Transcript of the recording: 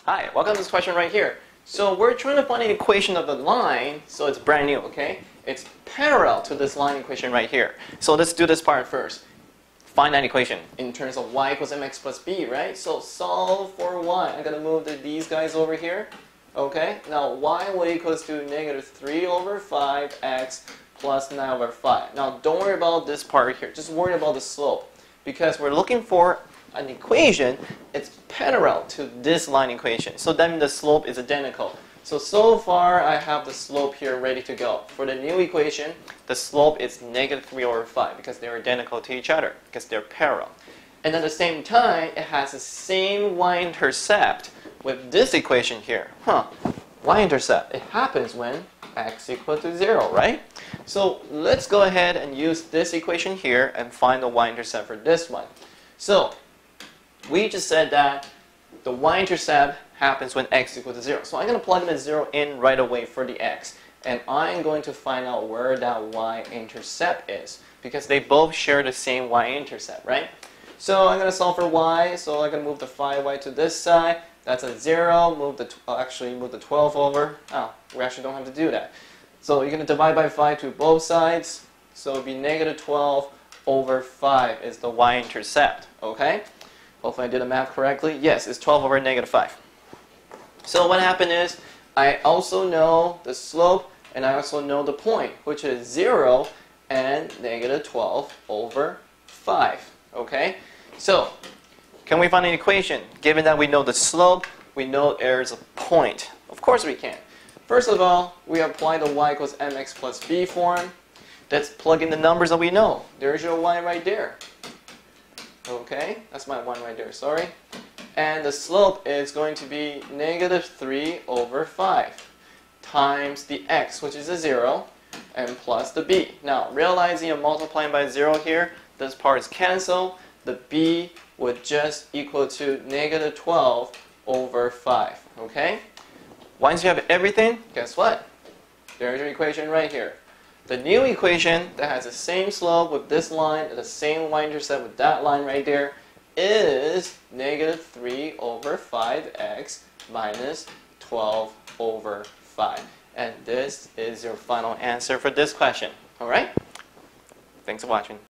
Hi, welcome to this question right here. So we're trying to find an equation of the line, so it's brand new, okay? It's parallel to this line equation right here. So let's do this part first. Find that equation in terms of y equals mx plus b, right? So solve for y. I'm going to move these guys over here, okay? Now y will equals to negative 3 over 5x plus 9 over 5. Now don't worry about this part here. Just worry about the slope because we're looking for an equation, it's parallel to this line equation. So that means the slope is identical. So far I have the slope here ready to go. For the new equation, the slope is negative 3 over 5 because they're identical to each other, because they're parallel. And at the same time, it has the same y-intercept with this equation here. Y-intercept, it happens when x equals to 0, right? So let's go ahead and use this equation here and find the y-intercept for this one. So we just said that the y-intercept happens when x equals to 0. So I'm going to plug in a 0 in right away for the x. And I'm going to find out where that y-intercept is. Because they both share the same y-intercept, right? So I'm going to solve for y. So I'm going to move the 5y to this side. That's a 0. Move the 12 over. Oh, we actually don't have to do that. So you're going to divide by 5 to both sides. So it would be negative 12 over 5 is the y-intercept. Okay? Hopefully I did the math correctly. Yes, it's 12 over negative 5. So what happened is, I also know the slope and I also know the point, which is 0 and negative 12 over 5. Okay? So, can we find an equation? Given that we know the slope, we know there's a point. Of course we can. First of all, we apply the y equals mx plus b form. Let's plug in the numbers that we know. There's your y right there. Okay, that's my 1 right there, sorry. And the slope is going to be negative 3 over 5 times the x, which is a 0, and plus the b. Now, realizing I'm multiplying by 0 here, this part is canceled. The b would just equal to negative 12 over 5. Okay? Once you have everything, guess what? There's your equation right here. The new equation that has the same slope with this line and the same y-intercept with that line right there is negative 3 over 5x minus 12 over 5. And this is your final answer for this question. Alright? Thanks for watching.